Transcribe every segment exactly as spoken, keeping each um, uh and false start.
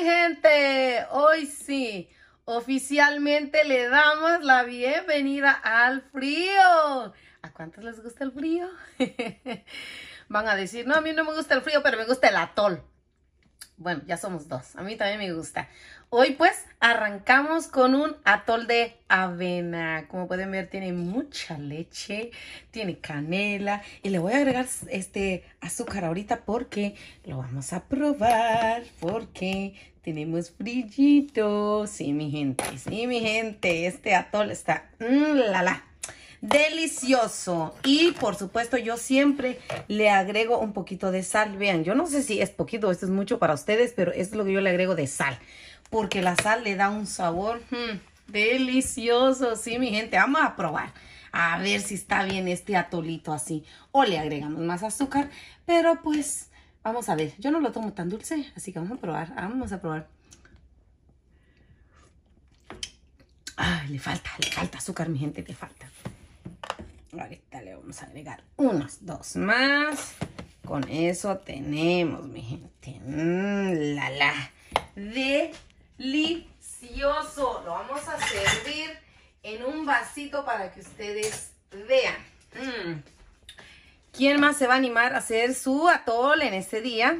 mi gente? Hoy sí, oficialmente le damos la bienvenida al frío. ¿A cuántos les gusta el frío? Van a decir, no, a mí no me gusta el frío, pero me gusta el atol. Bueno, ya somos dos. A mí también me gusta. Hoy pues arrancamos con un atol de avena. Como pueden ver, tiene mucha leche, tiene canela y le voy a agregar este azúcar ahorita porque lo vamos a probar, porque tenemos frillito. Sí, mi gente, sí, mi gente, este atol está mmm, la la. Delicioso. Y por supuesto yo siempre le agrego un poquito de sal. Vean, yo no sé si es poquito o esto es mucho para ustedes, pero esto es lo que yo le agrego de sal, porque la sal le da un sabor hmm, delicioso. Sí, mi gente, vamos a probar a ver si está bien este atolito así, o le agregamos más azúcar, pero pues vamos a ver. Yo no lo tomo tan dulce, así que vamos a probar, vamos a probar. Ay, le falta, le falta azúcar, mi gente, le falta. Ahorita le vamos a agregar unos dos más. Con eso tenemos, mi gente. Mmm, la la. Delicioso. Lo vamos a servir en un vasito para que ustedes vean. Mm. ¿Quién más se va a animar a hacer su atol en este día?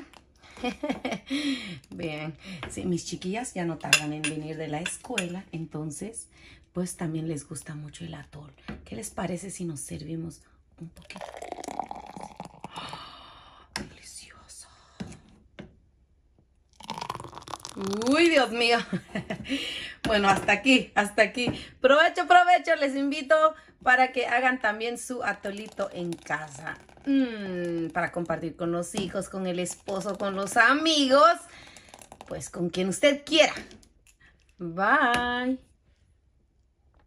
Bien, sí, mis chiquillas ya no tardan en venir de la escuela, entonces pues también les gusta mucho el atol. ¿Qué les parece si nos servimos un poquito? ¡Oh, delicioso! ¡Uy, Dios mío! Bueno, hasta aquí, hasta aquí. Provecho, provecho. Les invito para que hagan también su atolito en casa. Mm, para compartir con los hijos, con el esposo, con los amigos. Pues con quien usted quiera. Bye.